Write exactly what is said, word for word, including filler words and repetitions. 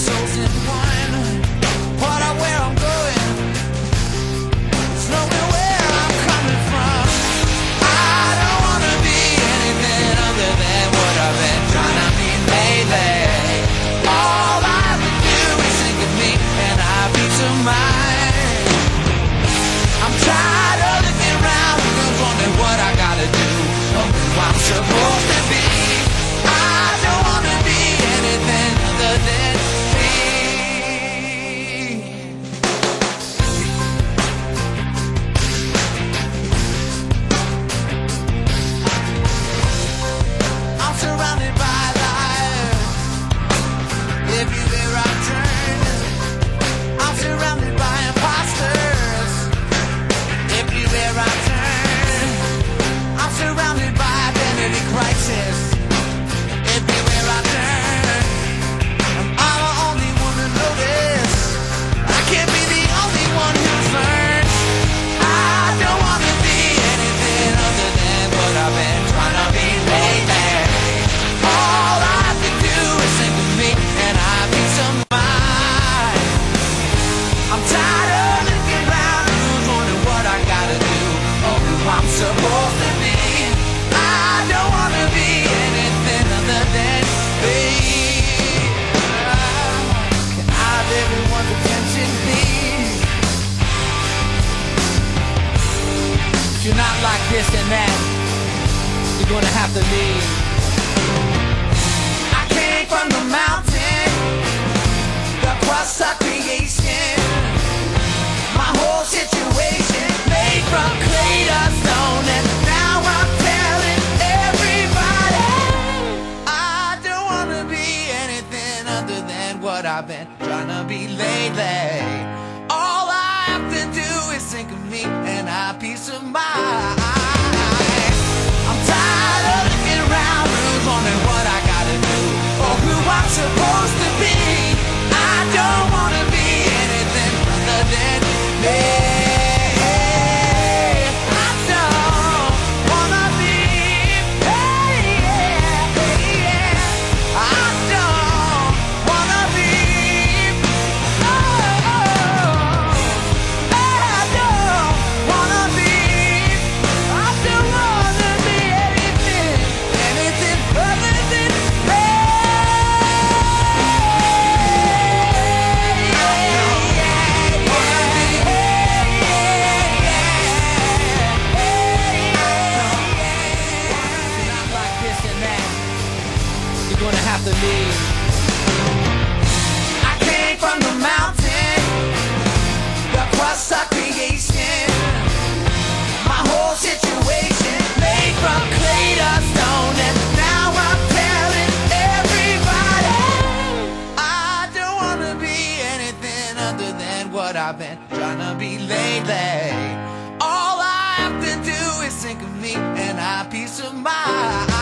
souls in one. What I where I'm going, it's knowing where I'm coming from. I don't wanna be anything other than what I've been trying to be lately. All I have to do is think of me and I peace of mind. I'm tired of looking around and wondering what I gotta do, or who I'm supposed to be. I don't wanna be anything other than me. I'm surrounded by liars everywhere I turn. I'm surrounded by imposters everywhere I turn. I'm surrounded by identity crisis everywhere I turn. I'm the only one to notice. I can't be the only one who's learned. I don't wanna be anything other than what I've been trying to be lately. All I have to do is think of me and I have peace of mind. I'm tired of looking around and wondering what I gotta do, or who I'm supposed to be. I don't wanna be anything other than me. Can I have everyone's attention, please? If you're not like this and that, you're gonna have to leave. I came from the mountain, the crust of creation. My whole situation made from clay to stone, and now I'm telling everybody I don't wanna be anything other than what I've been trying to be lately. All I have to do is think of me and I have peace of mind. I'm tired of looking around, who's wondering what I gotta do, or who I'm supposed to be. I don't wanna be anything other than me. I don't wanna be, hey, yeah, hey, yeah. I don't wanna be, oh, I don't wanna be, I don't wanna be anything, anything other than me. Not like this and that, you're gonna have to leave. I came from the mountain, the crust of creation. My whole situation made from clay to stone, and now I'm telling everybody I don't wanna be anything other than what I've been trying to be lately. All I have to do is think of me and I have peace of mind.